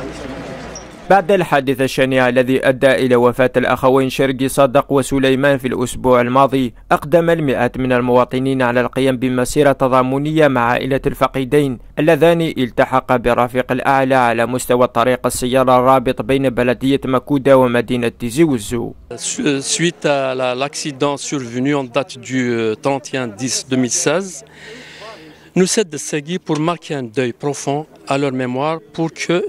بعد الحادث الشنيع الذي أدى إلى وفاة الأخوين شرقي صادق وسليمان في الأسبوع الماضي، أقدم المئات من المواطنين على القيام بمسيرة تضامنية مع عائلة الفقيدين اللذان التحقا برفيق الأعلى على مستوى طريق السيارة الرابط بين بلدية مكودة ومدينة تيزي وزو. Suite à l'accident survenu en date du 31/10/2016, nous cèdent Segui pour marquer un deuil profond à leur mémoire pour que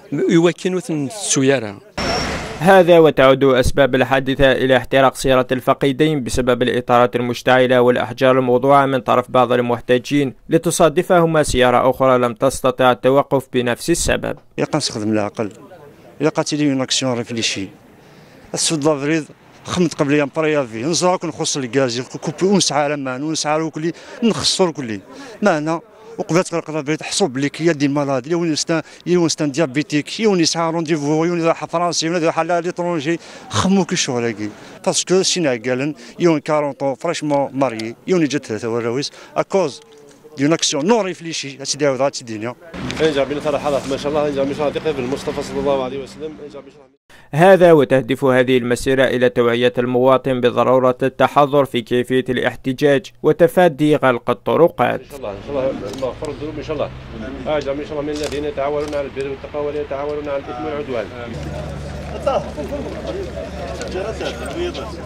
هذا وتعود أسباب الحادثة إلى احتراق سيارة الفقيدين بسبب الإطارات المشتعلة والأحجار الموضوعة من طرف بعض المحتاجين، لتصادفهما سيارة أخرى لم تستطع التوقف بنفس السبب. نستخدم العقل، إلا قاتلي اون اكسيون ريفليشي، السود لافريد خمت قبل مبريافي نزراك نخص الغاز كوبي ونسعى لمان ونسعى وكلي نخسر كلي معنا وقبلت القضاء تحسب بلي كي دي مالاد يونستان ديابيتيك يونسعى رونديفو يوني فرنسي يوني حاله ليترونجي خمو كي شغل باسكو سينا قالن يون 40 فريشمون ماري يوني جات ثلاثه وراويس اكوز ديون اكسيون نو ريفليشي هادشي داو هادشي الدنيا انجا بنا صراحه ما شاء الله انجا مش راضي بالمصطفى صلى الله عليه وسلم انجا مش. هذا وتهدف هذه المسيرة إلى توعية المواطن بضرورة التحضر في كيفية الاحتجاج وتفادي غلق الطرقات. إن شاء الله مغفر الذنوب إن شاء الله. إن شاء الله من الذين يتعاونون على البر والتقوى ولا يتعاونون على الإثم والعدوان.